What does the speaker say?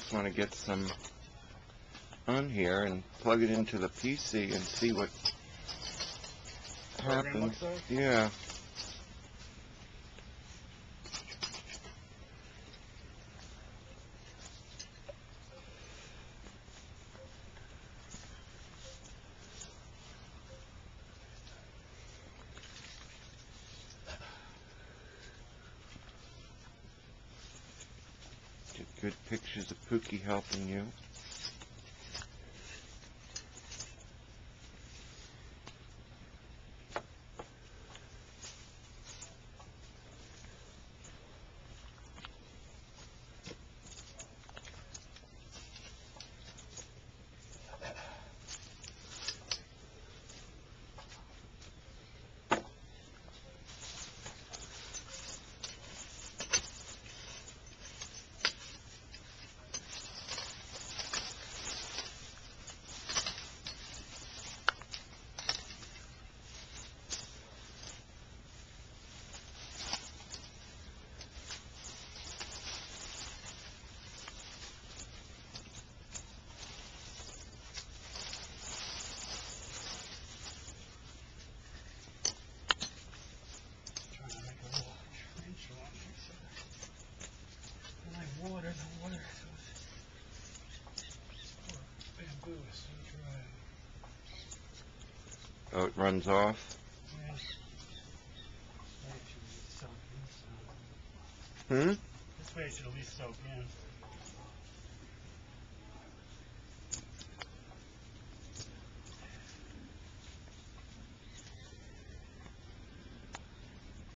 just want to get some on here and plug it into the PC and see what happens. Like? Yeah. Get good pictures of Pookie helping you. Water, the water bamboo is so dry. Oh, it runs off? Yes. This way it should at least soak in. Hmm? This way it should at least soak in.